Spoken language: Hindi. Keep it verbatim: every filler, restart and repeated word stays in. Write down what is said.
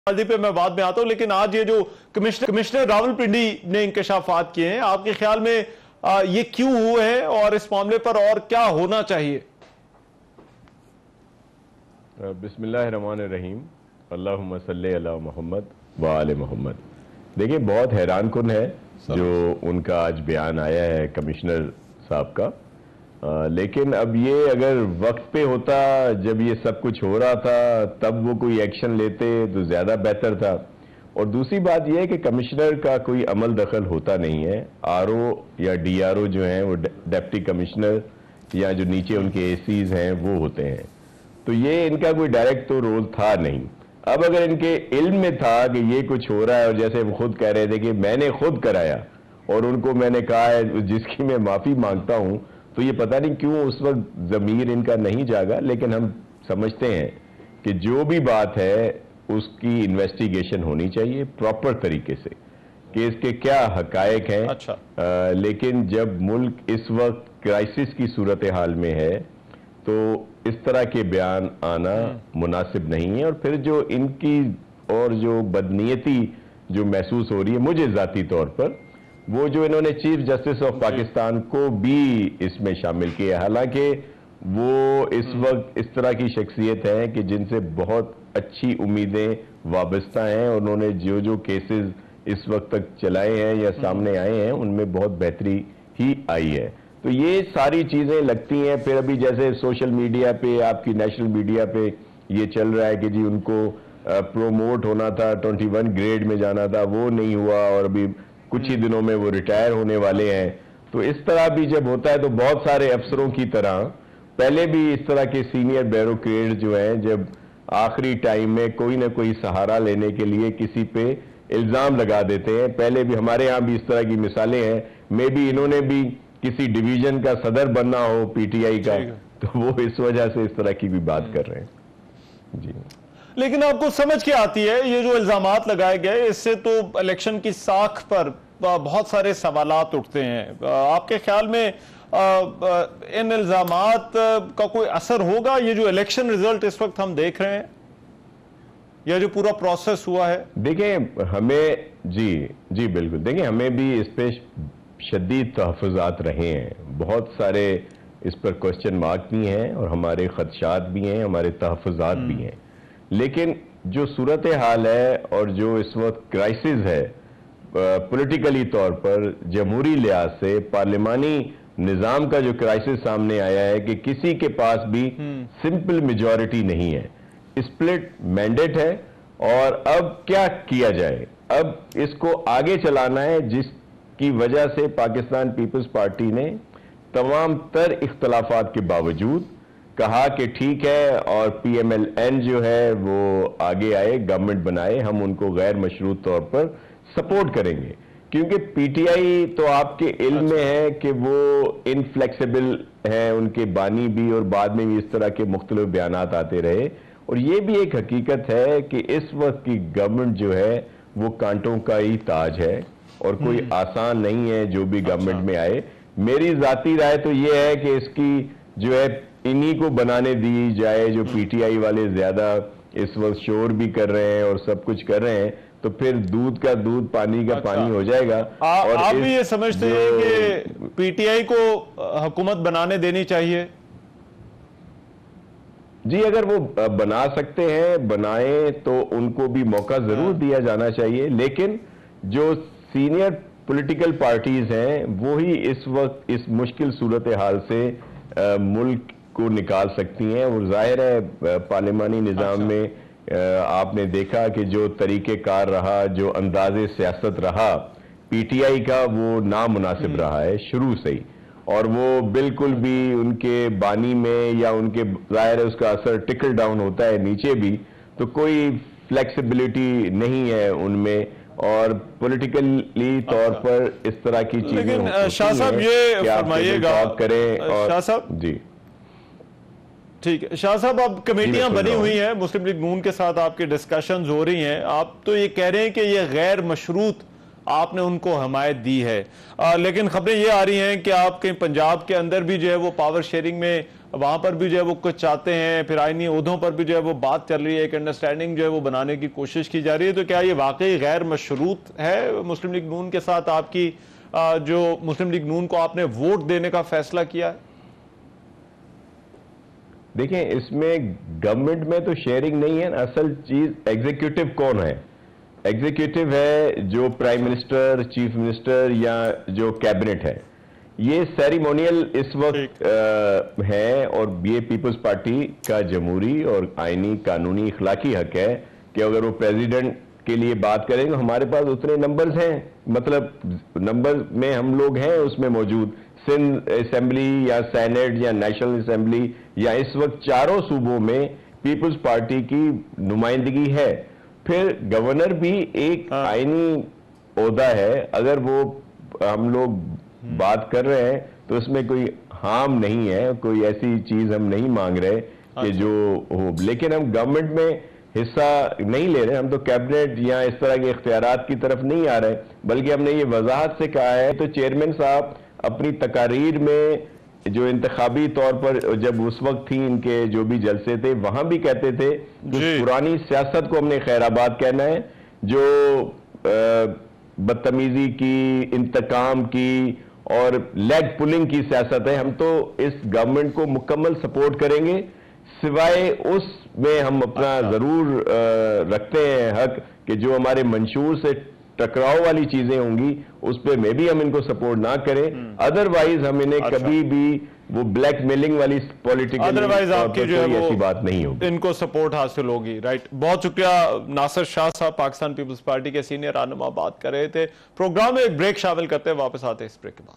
मालदी पे मैं बाद में आता हूं, लेकिन आज ये जो कमिश्नर कमिश्नर रावलपिंडी ने इंकशाफात किए हैं, आपके ख्याल में आ, ये क्यों हुए हैं और इस मामले पर और क्या होना चाहिए? बिस्मिल्लाहिर्रहमानिर्रहीम, अल्लाहुम्मा सल्ली अला मोहम्मद व आले मोहम्मद। देखिए, बहुत हैरान कुन है जो उनका आज बयान आया है कमिश्नर साहब का, आ, लेकिन अब ये अगर वक्त पे होता, जब ये सब कुछ हो रहा था, तब वो कोई एक्शन लेते तो ज़्यादा बेहतर था। और दूसरी बात यह है कि कमिश्नर का कोई अमल दखल होता नहीं है। आरओ या डीआरओ जो हैं वो डिप्टी कमिश्नर या जो नीचे उनके एसीज हैं वो होते हैं, तो ये इनका कोई डायरेक्ट तो रोल था नहीं। अब अगर इनके इल्म में था कि ये कुछ हो रहा है, और जैसे वो खुद कह रहे थे कि मैंने खुद कराया और उनको मैंने कहा है जिसकी मैं माफ़ी मांगता हूं, तो ये पता नहीं क्यों उस वक्त ज़मीर इनका नहीं जागा। लेकिन हम समझते हैं कि जो भी बात है उसकी इन्वेस्टिगेशन होनी चाहिए प्रॉपर तरीके से कि इसके क्या हकायक हैं। अच्छा। आ, लेकिन जब मुल्क इस वक्त क्राइसिस की सूरत हाल में है तो इस तरह के बयान आना मुनासिब नहीं है। और फिर जो इनकी और जो बदनीयती जो महसूस हो रही है मुझे ज़ाती तौर पर, वो जो इन्होंने चीफ जस्टिस ऑफ पाकिस्तान को भी इसमें शामिल किया, हालांकि वो इस वक्त इस तरह की शख्सियत है कि जिनसे बहुत अच्छी उम्मीदें वाबस्ता हैं, और उन्होंने जो जो केसेस इस वक्त तक चलाए हैं या सामने आए हैं उनमें बहुत बेहतरी ही आई है। तो ये सारी चीज़ें लगती हैं। फिर अभी जैसे सोशल मीडिया पे, आपकी नेशनल मीडिया पे ये चल रहा है कि जी उनको प्रोमोट होना था, इक्कीस ग्रेड में जाना था, वो नहीं हुआ, और अभी कुछ ही दिनों में वो रिटायर होने वाले हैं। तो इस तरह भी जब होता है तो बहुत सारे अफसरों की तरह पहले भी इस तरह के सीनियर ब्यूरोक्रेट जो हैं, जब आखिरी टाइम में कोई ना कोई सहारा लेने के लिए किसी पे इल्ज़ाम लगा देते हैं। पहले भी हमारे यहाँ भी इस तरह की मिसालें हैं। मे बी इन्होंने भी किसी डिवीजन का सदर बनना हो पीटीआई का, तो वो इस वजह से इस तरह की भी बात कर रहे हैं। जी, लेकिन आपको समझ के आती है ये जो इल्जामात लगाए गए, इससे तो इलेक्शन की साख पर बहुत सारे सवालात उठते हैं। आपके ख्याल में इन इल्जामात का कोई असर होगा? ये जो इलेक्शन रिजल्ट इस वक्त हम देख रहे हैं, यह जो पूरा प्रोसेस हुआ है, देखें हमें जी जी बिल्कुल, देखें हमें भी इस पे शदीद तहफ़्फ़ुज़ात रहे हैं, बहुत सारे इस पर क्वेश्चन मार्क भी हैं और हमारे खदशात भी हैं, हमारे तहफ़्फ़ुज़ात भी हैं। लेकिन जो सूरत हाल है और जो इस वक्त क्राइसिस है पॉलिटिकली तौर पर, जमहूरी लिहाज से पार्लिमानी निज़ाम का जो क्राइसिस सामने आया है कि किसी के पास भी सिंपल मेजॉरिटी नहीं है, स्प्लिट मैंडेट है। और अब क्या किया जाए? अब इसको आगे चलाना है, जिसकी वजह से पाकिस्तान पीपल्स पार्टी ने तमाम तर इख्तलाफात के बावजूद कहा कि ठीक है, और पी एम एल एन जो है वो आगे आए, गवर्नमेंट बनाए, हम उनको गैर मशरूत तौर पर सपोर्ट करेंगे। क्योंकि पीटीआई तो आपके इल्म में है कि वो इनफ्लेक्सिबल है, उनके बानी भी, और बाद में भी इस तरह के मुख्तलिफ बयानात आते रहे। और ये भी एक हकीकत है कि इस वक्त की गवर्नमेंट जो है वो कांटों का ही ताज है, और कोई आसान नहीं है जो भी गवर्नमेंट में आए। मेरी जाती राय तो ये है कि इसकी जो है इन्हीं को बनाने दी जाए, जो पीटीआई वाले ज्यादा इस वक्त शोर भी कर रहे हैं और सब कुछ कर रहे हैं, तो फिर दूध का दूध, पानी का अच्छा। पानी हो जाएगा। आ, और आप भी ये समझते हैं कि पीटीआई को हुकूमत बनाने देनी चाहिए? जी, अगर वो बना सकते हैं बनाएं तो उनको भी मौका जरूर दिया जाना चाहिए। लेकिन जो सीनियर पॉलिटिकल पार्टीज हैं वो ही इस वक्त इस मुश्किल सूरत हाल से आ, मुल्क को निकाल सकती हैं। और जाहिर है पार्लिमानी निज़ाम में आ, आपने देखा कि जो तरीक़ेकार रहा, जो अंदाज़े सियासत रहा पीटीआई का, वो नामुनासिब रहा है शुरू से ही। और वो बिल्कुल भी उनके बानी में या उनके, जाहिर है उसका असर टिकल डाउन होता है नीचे भी, तो कोई फ्लेक्सिबिलिटी नहीं है उनमें, और पॉलिटिकली तौर पर इस तरह की चीजें। लेकिन शाह साहब ये फरमाइएगा, करें और शाह साहब जी ठीक है। शाह साहब, अब कमेटियां बनी हुई हैं, मुस्लिम लीग नून के साथ आपकी डिस्कशंस हो रही हैं, आप तो ये कह रहे हैं कि ये गैर मशरूत आपने उनको हमायत दी है। आ, लेकिन खबरें ये आ रही हैं कि आपके पंजाब के अंदर भी जो है वो पावर शेयरिंग में वहां पर भी जो है वो कुछ चाहते हैं, फिर आईनी ओहदों पर भी जो है वो बात चल रही है, एक अंडरस्टैंडिंग जो है वो बनाने की कोशिश की जा रही है। तो क्या ये वाकई गैर मशरूत है मुस्लिम लीग नून के साथ आपकी आ, जो मुस्लिम लीग नून को आपने वोट देने का फैसला किया है? देखिए, इसमें गवर्नमेंट में तो शेयरिंग नहीं है। असल चीज एग्जीक्यूटिव कौन है? एग्जीक्यूटिव है जो प्राइम मिनिस्टर, चीफ मिनिस्टर या जो कैबिनेट है। ये सेरेमोनियल इस वक्त आ, है और ये पीपल्स पार्टी का जमहूरी और आईनी कानूनी इखलाकी हक है कि अगर वो प्रेसिडेंट के लिए बात करेंगे, हमारे पास उतने नंबर्स हैं, मतलब नंबर में हम लोग हैं उसमें मौजूद। सिंध असेंबली या सेनेट या नेशनल असेंबली या इस वक्त चारों सूबों में पीपल्स पार्टी की नुमाइंदगी है। फिर गवर्नर भी एक आईनी ओहदा है। अगर वो हम लोग बात कर रहे हैं तो उसमें कोई हार्म नहीं है, कोई ऐसी चीज हम नहीं मांग रहे कि जो हो। लेकिन हम गवर्नमेंट में हिस्सा नहीं ले रहे, हम तो कैबिनेट या इस तरह के इख्तियारात की तरफ नहीं आ रहे, बल्कि हमने ये वजाहत से कहा है। तो चेयरमैन साहब अपनी तकारीर में जो इंतखाबी तौर पर जब उस वक्त थी इनके जो भी जलसे थे वहां भी कहते थे कि पुरानी सियासत को हमने खैराबाद कहना है, जो बदतमीजी की, इंतकाम की और लेग पुलिंग की सियासत है। हम तो इस गवर्नमेंट को मुकम्मल सपोर्ट करेंगे, सिवाय उसमें हम अपना जरूर रखते हैं हक कि जो हमारे मंशूर से टकराव वाली चीजें होंगी उस पर में भी हम इनको सपोर्ट ना करें। अदरवाइज हम इन्हें अच्छा। कभी भी वो ब्लैकमेलिंग वाली पॉलिटिकल अदरवाइज आपकी जो है वो ऐसी बात नहीं होगी, इनको सपोर्ट हासिल होगी। राइट, बहुत शुक्रिया। नासिर शाह साहब पाकिस्तान पीपल्स पार्टी के सीनियर रहनुमा बात कर रहे थे। प्रोग्राम में एक ब्रेक शामिल करते हैं, वापस आते हैं इस ब्रेक के बाद।